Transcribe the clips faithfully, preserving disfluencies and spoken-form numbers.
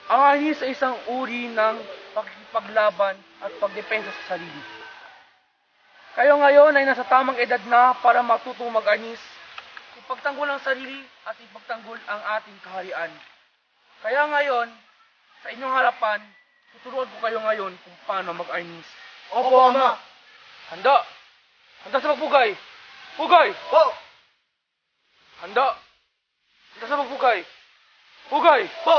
Ang arnis ay isang uri ng pagkipaglaban at pagdepensa sa sarili. Kayo ngayon ay nasa tamang edad na para matutong mag-arnis, ipagtanggol ang sarili at ipagtanggol ang ating kaharian. Kaya ngayon, sa inyong harapan, tuturuan ko kayo ngayon kung paano mag-arnis. Opo, Ama. Handa! Handa sa pagpugay! Pugay! Po! Handa! Handa sa pagpugay! Pugay! Po!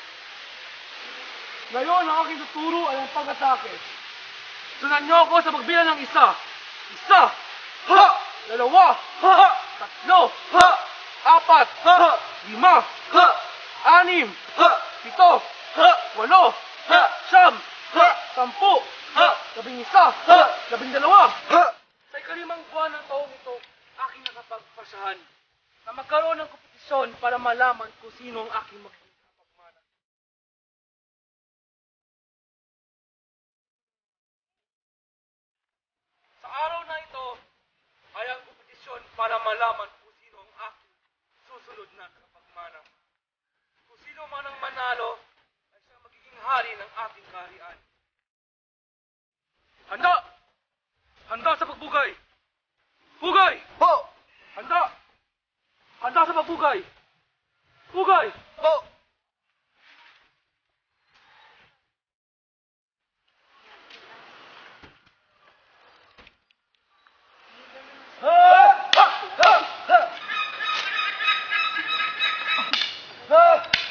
Ngayon, ang aking tuturo ay ang pag-atake. Sundan niyo ako sa pagbilang ng isa. Isa! Ha! Dalawa! Ha! Tatlo! Ha! Apat! Ha! Lima! Ha! Anim! Ha! Pito! Ha! Walo! Ha! Siyam! Ha! Sampu! Ha! Labing isa! Ha! Labing dalawa! Ha! Sa ikalimang buwan ng taong ito, aking nakapagpasahan na magkaroon ng kompetisyon para malaman kung sino ang aking magiging kapagmana. Sa araw na ito ay ang kompetisyon para malaman kung sino ang aking susunod na kapagmana. Kung sino man ang manalo ay siya magiging hari ng ating kaharian. Handa! Handa sa pagbugay! Bugay! Po! Handa! Handa sa pagbugay! Bugay! Po! Ha! Ha! Ha! Ha! Ha!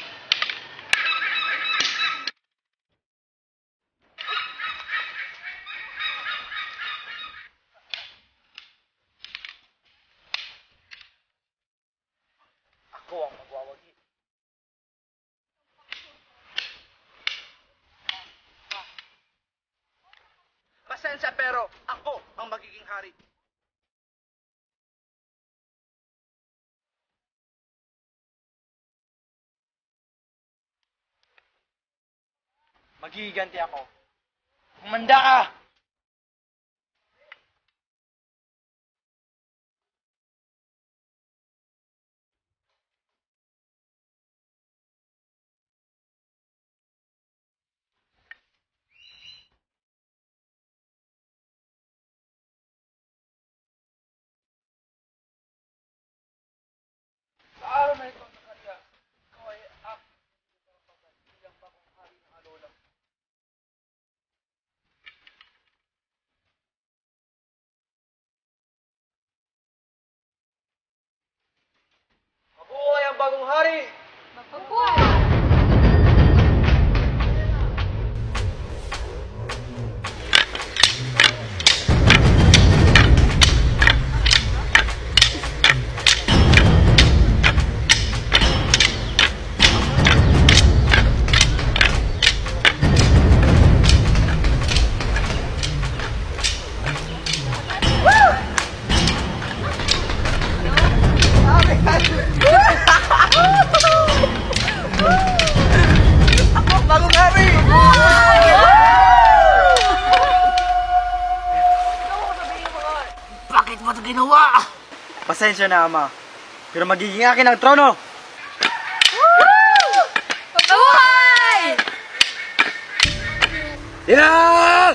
Ako ang magwawagi. Pasensya pero ako ang magiging hari. Magiganti ako. Kumanda ka! Sa araw na ito, Zakaria, ikaw ay aking pinagpapagod bilang bagong hari ng Alola. Mabuhay ang bagong hari! Ako ang bagong hari! Bakit mo ito ginawa? Pasensya na, Ama. Pero magiging akin ang trono! Mabuhay! Yeah!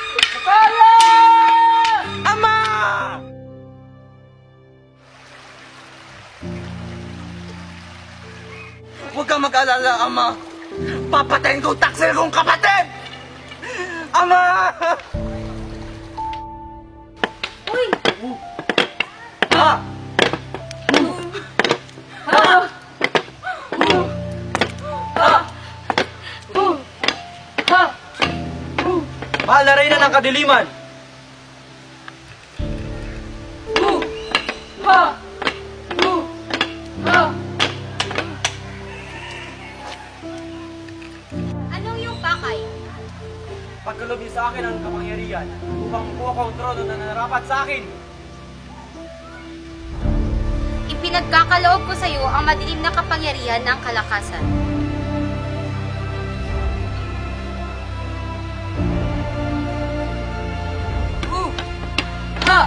Ama! Huwag kang mag-alala, Ama. Papatayin ko ang taksil kong kapatid! Ama! Uy! Ha! Ha! Ha! Ha! Mahal na reyna ng kadiliman! Ha! Ha! Anong yung pakay? Pagkalob niyo sa akin ang kapangyarihan upang makuha ko ang trono na nararapat sa akin. Ipinagkakaloob ko sa iyo ang madilim na kapangyarihan ng kalakasan. Ha!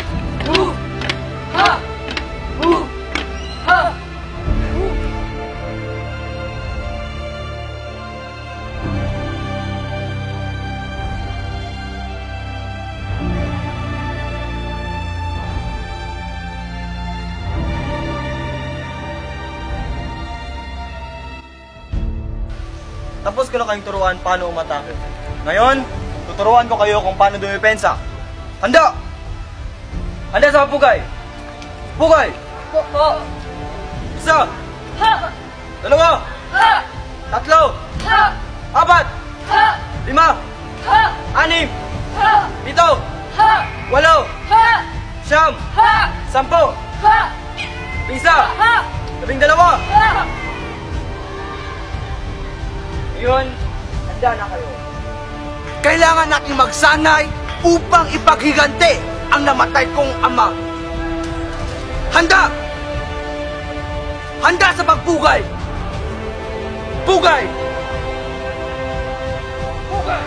Ha! Ha! tapos ko na kayong turuan paano umatake. Ngayon, tuturuan ko kayo kung paano dumipensa. Handa! Handa sa pugay! Pugay! Po, po. Isa! Ha! Dalawa! Ha! Tatlo! Ha! Apat! Ha! Lima! Ha! Anim! Ha! Pito! Ha! Walo! Ha! Siyam! Ha! Sampo! Ha! Isa! Ha! Labing dalawa! Ha! Ngayon, handa na kayo. Kailangan natin magsanay upang ipaghiganti ang namatay kong ama. Handa! Handa sa pagpugay! Pugay! Pugay!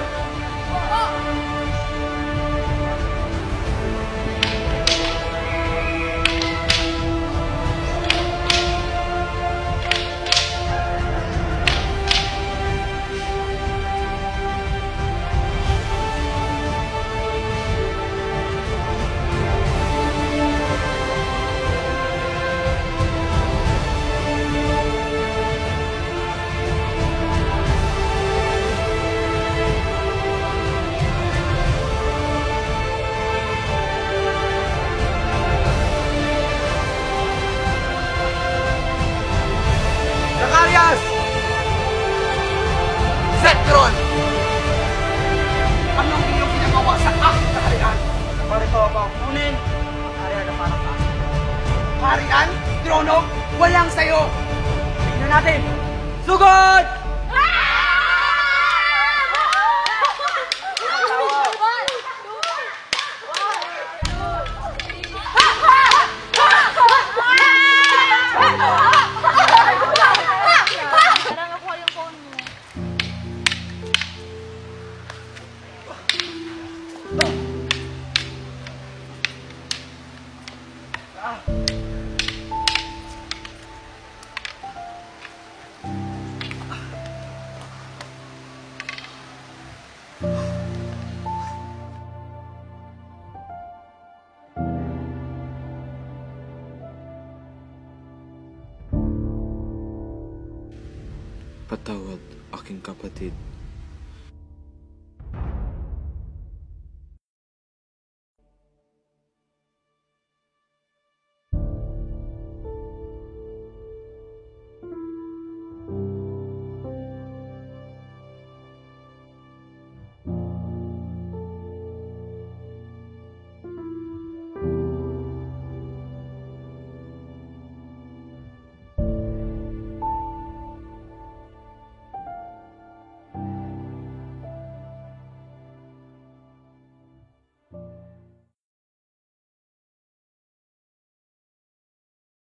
Zacarias! Zetron! Anong inyong ginagawa sa aking kaharian? Para ito ba kunin ang kaharian na para sa akin? Kaharian? Trono? Walang sayo! Tingnan natin! Sugod! Patawad, aking kapatid.